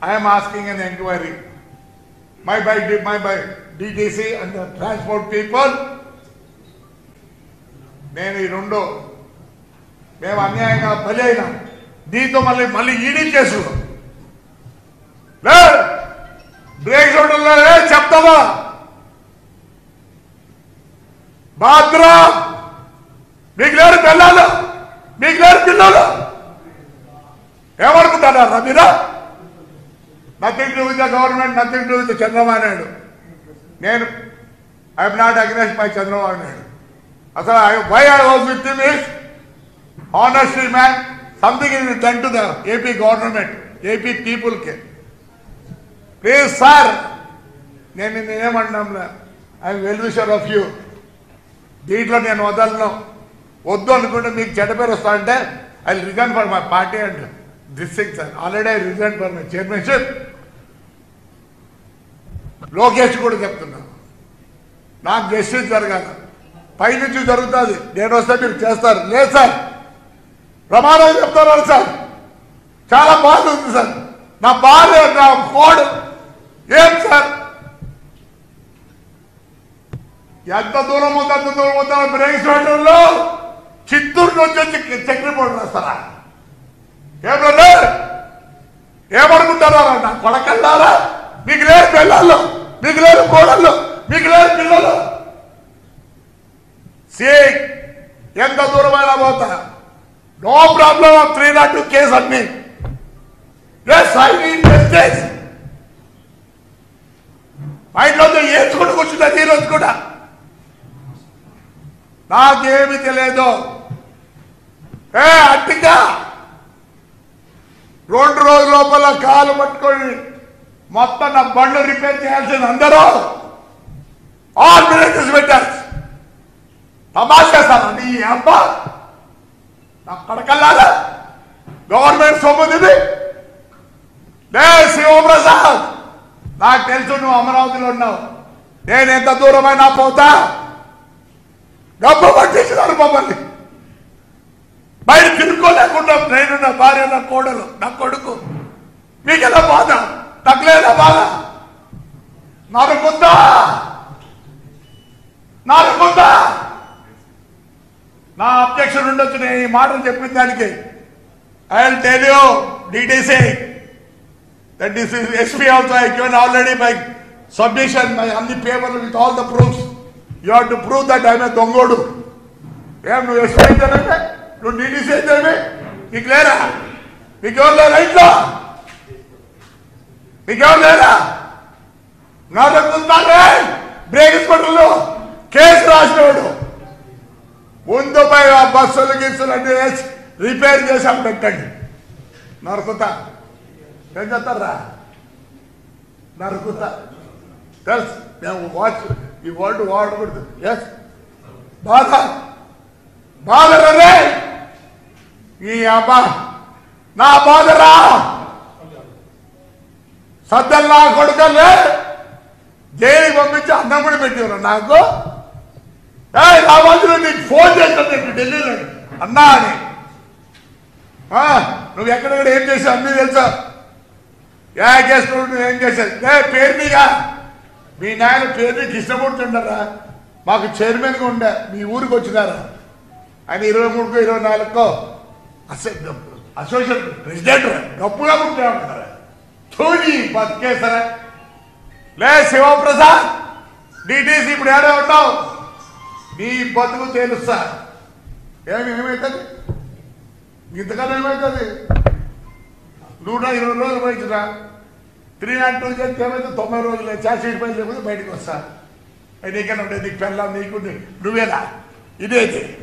I am asking an inquiry. My DTC and the transport people, నేను ఈ రెండు మేము అన్యాయంగా బలి అయినా దీంతో మళ్ళీ ఈడీ కేసులు బ్రేక్ రోడ్డులో చెప్తావా బాత్రా మీకు లేరు పిల్లలు మీకు లేరు పిల్లలు ఏమనుకుంటారా మీరా nothing to with the government nothing to with Chandrababu Naidu నేను I'm not against my Chandrababu Naidu అసలు why I was with him is honestly man something is done to the AP government AP people ke please sir నేను ఏమంటున్నా I'm well wisher of you దీంట్లో నేను వదలను వద్దు అనుకుంటే మీకు చెడ్డ పేరు వస్తా అంటే I resign for my party and this thing sir already I resign for my chairmanship Lokesh కూడా చెప్తున్నా నాకు జస్టిస్ జరగాలి పైనుంచి జరుగుతుంది నేను వస్తే మీరు చేస్తారు లేదు సార్ ప్రమాణం చెప్తున్నారు సార్ చాలా బాధ ఉంది సార్ నా భార్య నా కోడ్ ఏం సార్ ఎంత దూరం ఉందో అంత దూరం ఉందో బ్రేక్ రోడ్లో చిత్తూరు నుంచి వచ్చి చక్రపోటు రాస్తారా ఏమన్నా ఏమనుకుంటారా నా కొడకల్లారా మీకు లేరు పిల్లలు మీకు లేరు కోడళ్ళు మీకు లేరు పిల్లలు ఎంత దూరమైనా పోతా నో ప్రాబ్లం ఆఫ్ 302 కేసు అన్ని మా ఇంట్లో ఏడ్చుకుంటూ కూర్చున్నది ఈరోజు కూడా నాకేమి తెలియదు అట్టిగా 2 రోజుల లోపల కాలు పట్టుకొని మొత్తం నా బండ్లు రిపేర్ చేయాల్సింది అందరూ ఆల్ మినిస్టర్స్ పెట్టారు తమాషా నీ అబ్బా నా కడకల్లారా గవర్నమెంట్ సొమ్ముది లే శివప్రసాద్ నాకు తెలుసు నువ్వు అమరావతిలో ఉన్నావు నేను ఎంత దూరమైనా పోతా డబ్బు పట్టించినారు మమ్మల్ని బయట తిరుక్కోలేకుండా నేను నా భార్య నా కోడలు నా కొడుకు మీకెలా బాధ తగ్గలేదా బాధ నరుకుందా నా అబ్జెక్షన్ ఉండొచ్చు నేను ఈ మాటలు చెప్పిన దానికి I will tell you DTC that this is SP also I given already my submission my on the paper with all the proofs you have to prove that I may దొంగోడు ఏం నువ్వు SP అయితే నువ్వు DTC అయితే నీకు లేరా మీకెవరు లేరా ఇంట్లో మీకెవరు లేరా నడుపుతారే బ్రేక్ స్కూటర్లు కేసు రాసినవాడు ముందు పోయి ఆ బస్సులు గీసులు అన్ని వేసి రిపేర్ చేసాం పెట్టండి నరుకుతా ఏం చేస్తారా నరుకుతా తెలుసు మేము వాచ్ ఈ వర్డ్ వాడకూడదు ఎస్ బాధరే ఈ అబ్బా నా బాధరా సద్దలు నా కొడుకలే జైలుకి పంపించి అన్నం కూడా పెట్టేవారు నాకు రావాల్సిన నీకు ఫోన్ చేస్తాను ఢిల్లీలో అన్నా అని నువ్వు ఎక్కడెక్కడ ఏం చేసావు అన్నీ తెలుసా కేసు నువ్వు ఏం చేశావు పేరు మీగా మీ నాయన పేరు నీకు ఇష్టపడుతుండరా మాకు చైర్మన్గా ఉండే మీ ఊరికి వచ్చినారా ఆయన 23కో 24కో అసోసియేషన్ ప్రెసిడెంట్ గప్పుగా ఉంటారా చూడి బతికేసరా లే శివప్రసాద్ డీటీసీ ఇప్పుడు ఏడే ఉంటావు నీ బతుకు తెలుస్తా ఏమవుతుంది ఇంతకన్నా ఏమవుతుంది 120 రోజులు బయటరా 302 చేస్తే ఏమైతే 90 రోజులు చార్జ్షీట్ పైన లేకపోతే బయటకు వస్తా నీకన్నా ఉండేది నీకు పెళ్ళాం నీకు నువ్వేనా ఇదేది